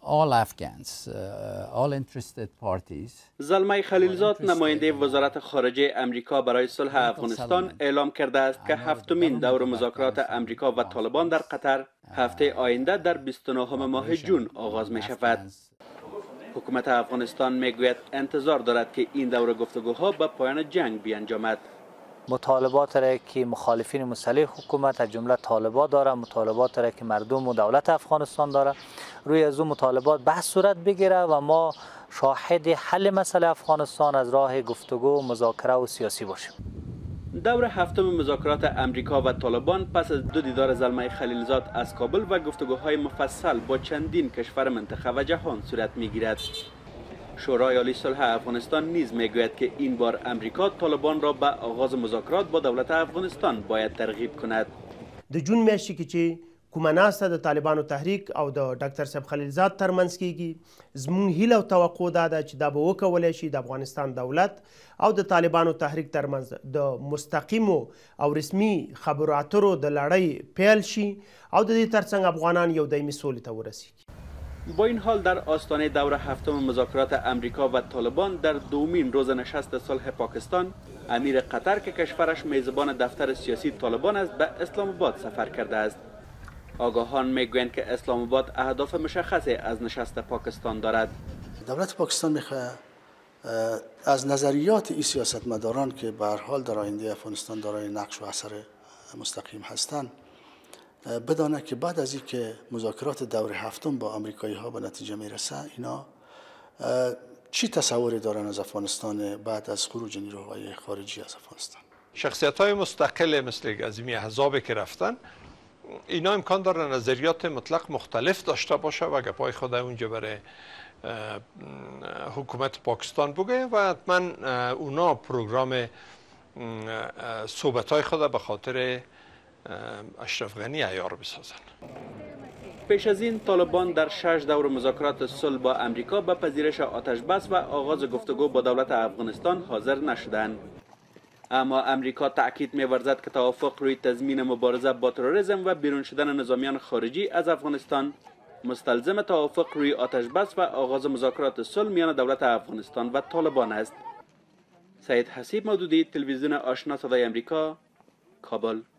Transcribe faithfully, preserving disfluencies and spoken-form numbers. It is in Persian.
all Afghans, uh, all interested parties. زلمه خلیلزاد نماینده وزارت خارجه امریکا برای صلح افغانستان اعلام کرده است که هفتمین دور مذاکرات امریکا و طالبان در قطر هفته آینده در بیست و نهم ماه جون آغاز می شود. حکومت افغانستان میگوید انتظار دارد که این دور گفتگوها به پایان جنگ بیانجامد. مطالبات را که مخالفین مسلح حکومت از جمله طالبان داره، مطالبات را که مردم و دولت افغانستان داره، روی از اون مطالبات بحث صورت بگیره و ما شاهد حل مسئله افغانستان از راه گفتگو، مذاکره و سیاسی باشیم. دور هفتم مذاکرات امریکا و طالبان پس از دو دیدار زلمه خلیلزاد از کابل و گفتگوهای مفصل با چندین کشور منطقه و جهان صورت میگیرد. شورای عالی صلح افغانستان نیز میگوید که این بار امریکا طالبان را به آغاز مذاکرات با دولت افغانستان باید ترغیب کند. د جون میاشتې کې چې کومه ناسته د طالبانو تحریک او د ډاکټر صاحب خلیلزاد ترمنځ کیږي، زموږ هیله او توقع دا ده چې دا به وکولی شي د افغانستان دولت او د طالبانو تحریک ترمنځ د مستقیمو او رسمي خبرو اترو د لړۍ پیل شي او د دې ترڅنګ افغانان یو دایمي سولې ته ورسیږي. با این حال در آستانه دور هفتم مذاکرات امریکا و طالبان در دومین روز نشست صلح پاکستان، امیر قطر که کشورش میزبان دفتر سیاسی طالبان است به اسلام آباد سفر کرده است. آگاهان میگویند که اسلام آباد اهداف مشخصی از نشست پاکستان دارد. دولت پاکستان میخواد از نظریات این سیاستمداران که به هر حال در آینده افغانستان دارای نقش و اثر مستقیم هستند بدانه که بعد از اینکه مذاکرات دور هفتم با آمریکایی ها به نتیجه میرسه، اینا چی تصوری دارن از افغانستان بعد از خروج نیروهای خارجی از افغانستان. شخصیت های مستقل مثل از این احزابی که رفتن، اینا امکان داره نظریات مطلق مختلف داشته باشه و گپای خود اونجا برای حکومت پاکستان بگه و حتما اونا پروگرام صحبت های خود به خاطر اشرف غنی عیار بسازن. پیش از این طالبان در شش دور مذاکرات صلح با امریکا به پذیرش آتش بس و آغاز گفتگو با دولت افغانستان حاضر نشدند. اما امریکا تاکید می‌ورزد که توافق روی تضمین مبارزه با تروریسم و بیرون شدن نظامیان خارجی از افغانستان مستلزم توافق روی آتش بس و آغاز مذاکرات صلح میان دولت افغانستان و طالبان است. سید حسیب مودودی، تلویزیون آشنا صدای امریکا، کابل.